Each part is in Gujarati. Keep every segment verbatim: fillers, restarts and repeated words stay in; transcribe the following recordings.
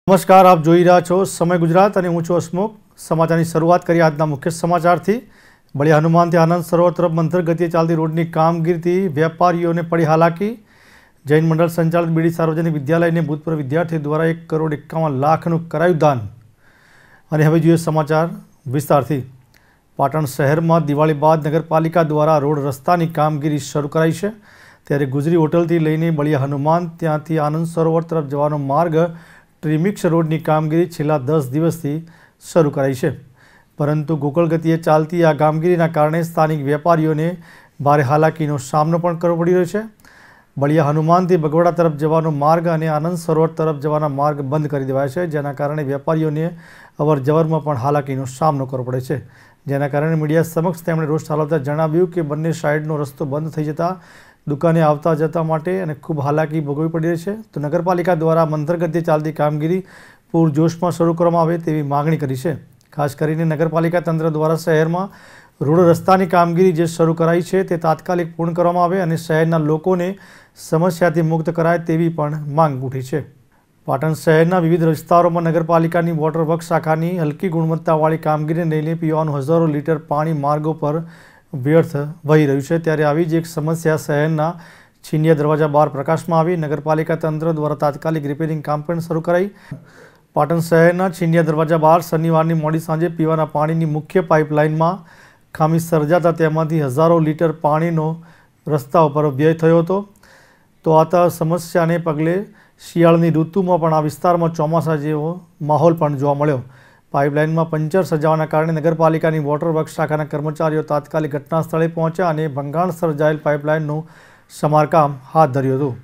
નમસ્કાર, આપ જોઈ રહ્યા છો સમય ગુજરાત અને હું છું હસમુખ। સમાચારની શરૂઆત કરીએ આજના મુખ્ય સમાચારથી। બળિયા હનુમાનથી આનંદ સરોવર તરફ મંથર ગતિએ ચાલતી રોડની કામગીરીથી વેપારીઓને પડી હાલાકી। જૈન મંડળ સંચાલિત બીડી સાર્વજનિક વિદ્યાલયને ભૂતપૂર્વ વિદ્યાર્થીઓ દ્વારા એક કરોડ એકાવન લાખનું કરાયું દાન। અને હવે જોઈએ સમાચાર વિસ્તારથી। પાટણ શહેરમાં દિવાળી બાદ નગરપાલિકા દ્વારા રોડ રસ્તાની કામગીરી શરૂ કરાઈ છે, ત્યારે ગુજરી હોટલથી લઈને બળિયા હનુમાન ત્યાંથી આનંદ સરોવર તરફ જવાનો માર્ગ ટ્રીમિક્સ રોડની કામગીરી છેલ્લા દસ દિવસથી શરૂ કરાઈ છે, પરંતુ ગોકળ ગતિએ ચાલતી આ કામગીરીના કારણે સ્થાનિક વેપારીઓને ભારે હાલાકીનો સામનો પણ કરવો પડી રહ્યો છે। બળિયા હનુમાનથી બગવાડા તરફ જવાનો માર્ગ અને આનંદ સરોવર તરફ જવાના માર્ગ બંધ કરી દેવાયા છે, જેના કારણે વેપારીઓને અવર જવરમાં પણ હાલાકીનો સામનો કરવો પડે છે। જેના કારણે મીડિયા સમક્ષ તેમણે રોષ ઠાલવતા જણાવ્યું કે બંને સાઈડનો રસ્તો બંધ થઈ જતા દુકાને આવતા જતા માટે અને ખૂબ હાલાકી ભોગવવી પડી રહી છે। તો નગરપાલિકા દ્વારા મંથર ગતિએ ચાલતી કામગીરી પૂરજોશમાં શરૂ કરવામાં આવે તેવી માગણી કરી છે। ખાસ કરીને નગરપાલિકા તંત્ર દ્વારા શહેરમાં રોડ રસ્તાની કામગીરી જે શરૂ કરાઈ છે તે તાત્કાલિક પૂર્ણ કરવામાં આવે અને શહેરના લોકોને સમસ્યાથી મુક્ત કરાય તેવી પણ માંગ ઉઠી છે। પાટણ શહેરના વિવિધ વિસ્તારોમાં નગરપાલિકાની વોટર વર્ક્સ શાખાની હલકી ગુણવત્તાવાળી કામગીરીને લઈને પીવાનું હજારો લીટર પાણી માર્ગો પર વ્યર્થ વહી રહ્યું છે, ત્યારે આવી જ એક સમસ્યા શહેરના છીનિયા દરવાજા બહાર પ્રકાશમાં આવી। નગરપાલિકા તંત્ર દ્વારા તાત્કાલિક રિપેરિંગ કામ પણ શરૂ કરાઈ। પાટણ શહેરના છીનિયા દરવાજા બહાર શનિવારની મોડી સાંજે પીવાના પાણીની મુખ્ય પાઇપલાઇનમાં ખામી સર્જાતા તેમાંથી હજારો લીટર પાણીનો રસ્તા ઉપર વ્યય થયો હતો। તો આ સમસ્યાને પગલે શિયાળાની ઋતુમાં પણ આ વિસ્તારમાં ચોમાસા જેવો માહોલ પણ જોવા મળ્યો। પાઇપલાઇનમાં પંચર સર્જાવાના કારણે નગરપાલિકાની વોટર વર્ક્સ શાખાના કર્મચારીઓ તાત્કાલિક ઘટના સ્થળે પહોંચ્યા અને ભંગાણ સર્જાયેલ પાઇપલાઇનનું સમારકામ હાથ ધર્યું હતું।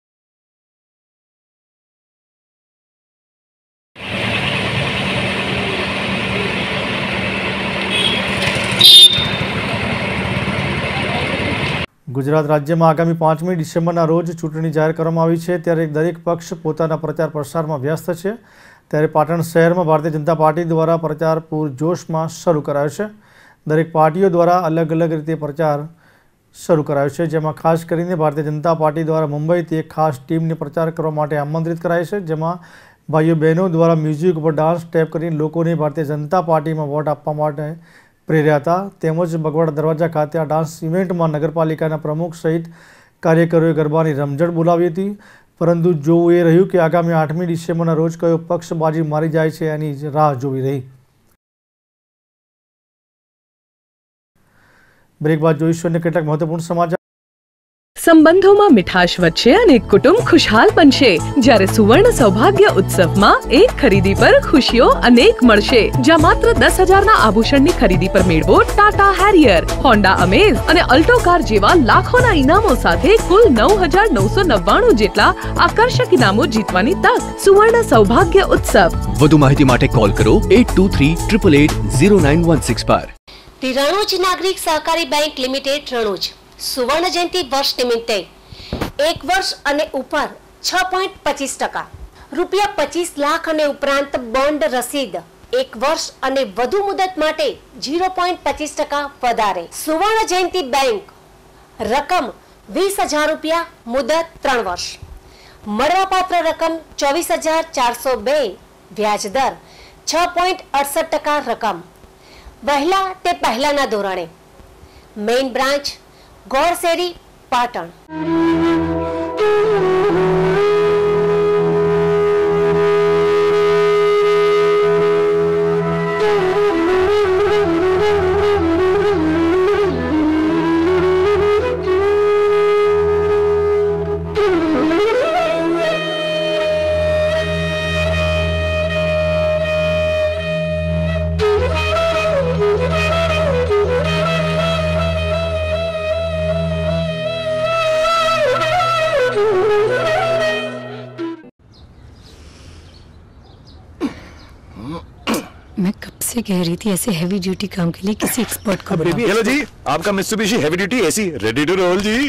ગુજરાત રાજ્યમાં આગામી પાંચમી ડિસેમ્બરના રોજ ચૂંટણી જાહેર કરવામાં આવી છે, ત્યારે દરેક પક્ષ પોતાના પ્રચાર પ્રસારમાં વ્યસ્ત છે। ત્યારે પાટણ શહેરમાં ભારતીય જનતા પાર્ટી દ્વારા પ્રચાર પૂરજોશમાં શરૂ કરાયો છે। દરેક પાર્ટીઓ દ્વારા અલગ અલગ રીતે પ્રચાર શરૂ કરાયો છે, જેમાં ખાસ કરીને ભારતીય જનતા પાર્ટી દ્વારા મુંબઈથી એક ખાસ ટીમને પ્રચાર કરવા માટે આમંત્રિત કરાય છે, જેમાં ભાઈઓ બહેનો દ્વારા મ્યુઝિક ઉપર ડાન્સ સ્ટેપ કરીને લોકોને ભારતીય જનતા પાર્ટીમાં વોટ આપવા માટે પ્રેર્યા હતા। તેમજ બગવાડા દરવાજા ખાતે આ ડાન્સ ઇવેન્ટમાં નગરપાલિકાના પ્રમુખ સહિત કાર્યકરોએ ગરબાની રમઝટ બોલાવી હતી, પરંતુ જોવું એ રહ્યું કે આગામી આઠમી ડિસેમ્બરના રોજ કયો પક્ષ બાજી મારી જાય છે એની જ રાહ જોવી રહી। બ્રેક બાદ જોઈશું અને કેટલાક મહત્વપૂર્ણ સમાચાર। સંબંધોમાં મીઠાશ વધશે અને કુટુંબ ખુશહાલ બનશે જ્યારે સુવર્ણ સૌભાગ્ય ઉત્સવમાં એક ખરીદી પર ખુશીઓ અનેક મળશે, જ્યાં માત્ર દસ હજારના આભૂષણની ખરીદી પર મેળવો ટાટા હેરિયર, હોન્ડા અમેઝ અને અલ્ટો કાર જેવા લાખોના ઇનામો સાથે કુલ નવ હજાર નવસો નવ્વાણું જેટલા આકર્ષક ઇનામો જીતવાની તક। સુવર્ણ સૌભાગ્ય ઉત્સવ। વધુ માહિતી માટે કોલ કરો eight two three triple eight zero nine one six પર। રણુજ નાગરિક સહકારી બેંક લિમિટેડ રણુજ સુવર્ણ જયંતિ વર્ષ નિમિત્તે એક વર્ષ અને ઉપર છ પોઈન્ટ પચીસ ટકા રૂપિયા પચીસ લાખ અને ઉપરાંત બોન્ડ રસીદ એક વર્ષ અને વધુ મુદત માટે ઝીરો પોઈન્ટ પચીસ ટકા વધારે। સુવર્ણ જયંતિ બેંક રકમ વીસ હજાર રૂપિયા, મુદત ત્રણ વર્ષ, મળવાપાત્ર રકમ ચોવીસ હજાર ચારસો બે, વ્યાજ દર છ પોઈન્ટ અડસઠ ટકા રકમ, વહેલા તે પહેલાના ધોરણે। મેઇન બ્રાન્ચ ગોરસેરી પાટણ। मैं कब से कह रही थी ऐसे हैवी ड्यूटी काम के लिए किसी एक्सपर्ट को बुलाओ। हेलो जी, आपका Mitsubishi heavy duty AC ready to roll ji.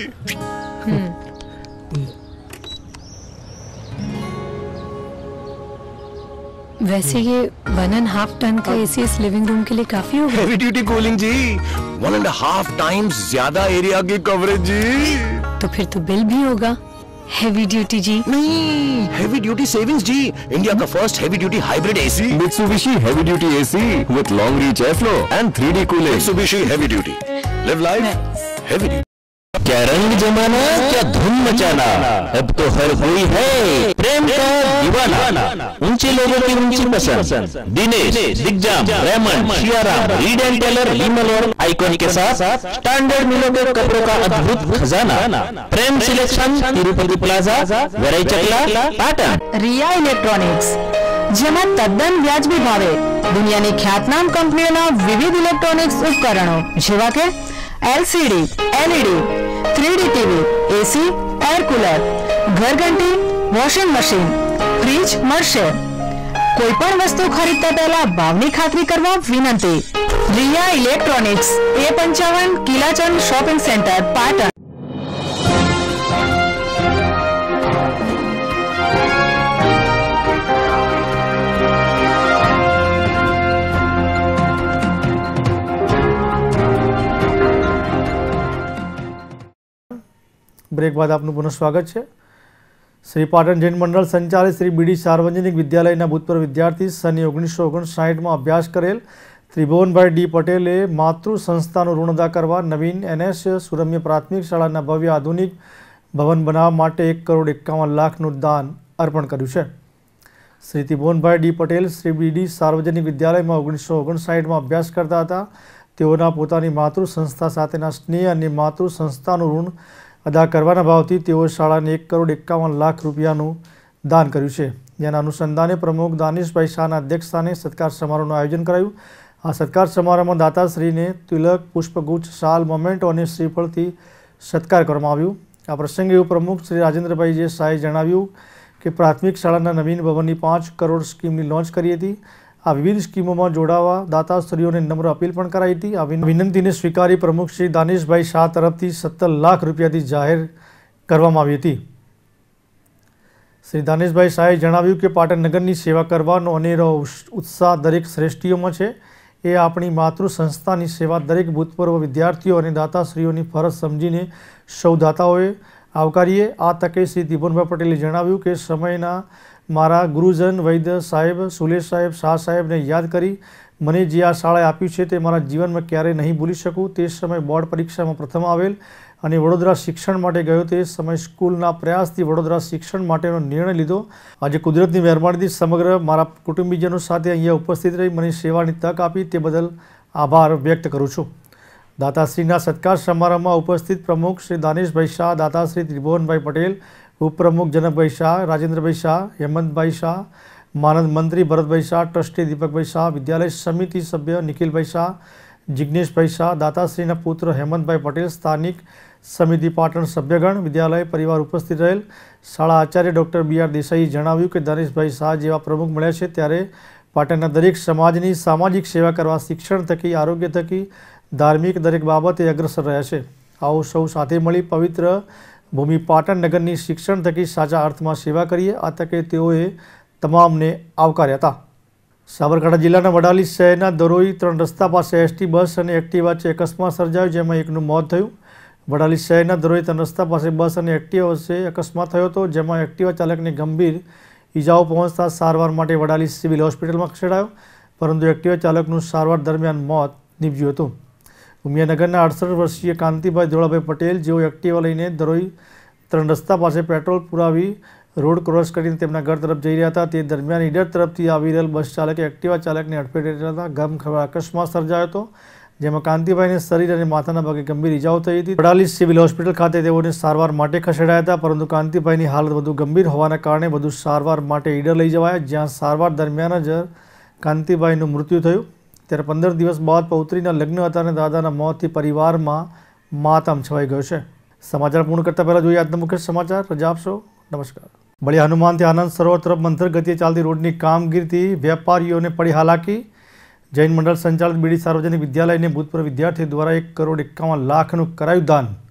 वैसे ये वन एंड हाफ टन का एसी इस लिविंग रूम के लिए काफी होगा। Heavy duty cooling ji, one and half times ज्यादा एरिया की कवरेज जी। तो फिर तो बिल भी होगा। Heavy duty ji. नहीं, heavy duty savings ji. India का first heavy duty hybrid AC Mitsubishi heavy duty AC with long reach air flow and three D cooling. Mitsubishi heavy duty, live life heavy duty. क्या रंग जमाना, क्या धूम मचाना, अब तो हर कोई है प्रेम का दीवाना। ऊंचे लोगों की ऊंची पसंद, Dinesh, Digjam, Raymond, Siyaram, Reid and Taylor, Vimal और आइकॉन के साथ स्टैंडर्ड मिलों के कपड़ों का अद्भुत खजाना। प्रेम सिलेक्शन, तिरुपति प्लाजा, वराई चकला, पाटन। रिया इलेक्ट्रॉनिक्स, જેમાં તદ્દન વ્યાજબી ભાવે દુનિયાની ખ્યાતનામ કંપનીઓના વિવિધ ઇલેક્ટ્રોનિક્સ ઉપકરણો જેવા કે LCD, LED, three D TV, AC, air cooler, ઘરઘંટી, વોશિંગ મશીન, ફ્રીજ મળશે। કોઈ પણ વસ્તુ ખરીદતા પહેલા ભાવની ખાતરી કરવા વિનંતી। રિયા ઇલેક્ટ્રોનિક્સ, એ પંચાવન Kilachand shopping centre, Patan. Break बाद आपનું પુનઃ સ્વાગત છે। શ્રી પાટણ જૈન મંડળ સંચાલિત શ્રી બીડી સાર્વજનિક વિદ્યાલયના ભૂતપૂર્વ વિદ્યાર્થી સની ઓગણીસો ઓગણસાઠમાં અભ્યાસ કરેલ ત્રિભુવનભાઈ ડી પટેલે માતૃ સંસ્થાનું ઋણ અદા કરવા નવીન એનએસ સુરમ્ય પ્રાથમિક શાળાના ભવ્ય આધુનિક ભવન બનાવવા માટે એક કરોડ એકાવન લાખનું દાન અર્પણ કર્યું છે। શ્રી ત્રિભુવનભાઈ ડી પટેલ શ્રી બીડી સાર્વજનિક વિદ્યાલયમાં ઓગણીસો ઓગણસાઠમાં અભ્યાસ કરતા હતા। તેઓના પોતાની માતૃ સંસ્થા સાથેના સ્નેહ અને માતૃ સંસ્થાનું ઋણ અદા કરવાના ભાવથી તેઓ શાળાને એક કરોડ એકાવન લાખ રૂપિયાનું દાન કર્યું છે। જેના અનુસંધાને પ્રમુખ દાનિશભાઈ શાહના અધ્યક્ષસ્થાને સત્કાર સમારોહનું આયોજન કરાયું। આ સત્કાર સમારોહમાં દાતાશ્રીને તિલક, પુષ્પગુચ્છ, શાલ, મોમેન્ટો અને શ્રીફળથી સત્કાર કરવામાં આવ્યું। આ પ્રસંગે પ્રમુખ શ્રી રાજેન્દ્રભાઈ જે શાહે જણાવ્યું કે પ્રાથમિક શાળાના નવીન ભવનની પાંચ કરોડ સ્કીમની લોન્ચ કરી હતી। આ વિવિધ સ્કીમોમાં જોડાવા દાતાશ્રીઓને નમ્ર અપીલ પણ કરાઈ હતી। આ વિનંતીને સ્વીકારી પ્રમુખ શ્રી દાનિશભાઈ શાહ તરફથી સત્તર લાખ રૂપિયાથી જાહેર કરવામાં આવી હતી। શ્રી દાનિશભાઈ શાહે જણાવ્યું કે પાટણ નગરની સેવા કરવાનો અનેરો ઉત્સાહ દરેક શ્રેષ્ઠીઓમાં છે। એ આપણી માતૃ સંસ્થાની સેવા દરેક ભૂતપૂર્વ વિદ્યાર્થીઓ અને દાતાશ્રીઓની ફરજ સમજીને સૌ દાતાઓએ આવકારીએ। આ તકે શ્રી ત્રિભુવનભાઈ પટેલે જણાવ્યું કે સમયના મારા ગુરુજન વૈદ્ય સાહેબ, સુલેશ સાહેબ, શાહ સાહેબને યાદ કરી મને જે આ શાળાએ આપ્યું છે તે મારા જીવનમાં ક્યારેય નહીં ભૂલી શકું। તે સમયે બોર્ડ પરીક્ષામાં પ્રથમ આવેલ અને વડોદરા શિક્ષણ માટે ગયો। તે સમય સ્કૂલના પ્રયાસથી વડોદરા શિક્ષણ માટેનો નિર્ણય લીધો। આજે કુદરતની મહેરબાનીથી સમગ્ર મારા કુટુંબીજનો સાથે અહીંયા ઉપસ્થિત રહી મને સેવાની તક આપી તે બદલ આભાર વ્યક્ત કરું છું। દાતાશ્રીના સત્કાર સમારંભમાં ઉપસ્થિત પ્રમુખ શ્રી દાનિશભાઈ શાહ, દાતાશ્રી ત્રિભુવનભાઈ પટેલ, ઉપપ્રમુખ જનકભાઈ શાહ, રાજેન્દ્રભાઈ શાહ, હેમંતભાઈ શાહ, માનદ મંત્રી ભરતભાઈ શાહ, ટ્રસ્ટી દીપકભાઈ શાહ, વિદ્યાલય સમિતિ સભ્ય નિખિલભાઈ શાહ, જિજ્ઞેશભાઈ શાહ, દાતાશ્રીના પુત્ર હેમંતભાઈ પટેલ, સ્થાનિક સમિતિ પાટણ સભ્યગણ, વિદ્યાલય પરિવાર ઉપસ્થિત રહેલ। શાળા આચાર્ય ડૉક્ટર બી આર દેસાઈએ જણાવ્યું કે દાનિશભાઈ શાહ જેવા પ્રમુખ મળ્યા છે ત્યારે પાટણના દરેક સમાજની સામાજિક સેવા કરવા શિક્ષણ થકી, આરોગ્ય થકી, ધાર્મિક દરેક બાબતે અગ્રસર રહ્યા છે। આવો સૌ સાથે મળી પવિત્ર ભૂમિ પાટણ નગરની શિક્ષણ થકી સાચા અર્થમાં સેવા કરીએ। આ તકે તેઓએ તમામને આવકાર્યા હતા। સાબરકાંઠા જિલ્લાના વડાલી શહેરના દરોઈ ત્રણ રસ્તા પાસે એસટી બસ અને એક્ટિવા વચ્ચે અકસ્માત સર્જાયો જેમાં એકનું મોત થયું। વડાલી શહેરના દરોઈ ત્રણ રસ્તા પાસે બસ અને એક્ટિવા વચ્ચે અકસ્માત થયો હતો જેમાં એક્ટિવા ચાલકને ગંભીર ઈજાઓ પહોંચતા સારવાર માટે વડાલી સિવિલ હોસ્પિટલમાં ખસેડાયો પરંતુ એક્ટિવા ચાલકનું સારવાર દરમિયાન મોત નીપજ્યું હતું। ઉમિયાનગરના અડસઠ વર્ષીય કાંતિભાઈ ધોળાભાઈ પટેલ જેઓ એક્ટિવા લઈને દરોઈ ત્રણ રસ્તા પાસે પેટ્રોલ પુરાવી રોડ ક્રોસ કરીને તેમના ઘર તરફ જઈ રહ્યા હતા તે દરમિયાન ઈડર તરફથી આવી રહેલ બસ ચાલકે એક્ટિવા ચાલકને અડફેટે લેતા ગમખવાર અકસ્માત સર્જાયો હતો જેમાં કાંતિભાઈને શરીર અને માથાના ભાગે ગંભીર ઈજાઓ થઈ હતી। વડાલી સિવિલ હોસ્પિટલ ખાતે તેઓને સારવાર માટે ખસેડાયા હતા પરંતુ કાંતિભાઈની હાલત વધુ ગંભીર હોવાના કારણે વધુ સારવાર માટે ઈડર લઈ જવાયા જ્યાં સારવાર દરમિયાન જ કાંતિભાઈનું મૃત્યુ થયું। ત્યારે પંદર દિવસ બાદ પૌત્રીના લગ્ન હતા અને દાદાના મોતથી પરિવારમાં માતમ છવાઈ ગયો છે। સમાચાર પૂર્ણ કરતા પહેલા જોઈએ આજના મુખ્ય સમાચાર। રજા આપશો। નમસ્કાર। બળિયા હનુમાનથી આનંદ સરોવર તરફ મંથર ગતિએ ચાલતી રોડની કામગીરીથી વેપારીઓને પડી હાલાકી। જૈન મંડળ સંચાલિત બીડી સાર્વજનિક વિદ્યાલયને ભૂતપૂર્વ વિદ્યાર્થીઓ દ્વારા એક કરોડ એકાવન લાખનું કરાયું દાન।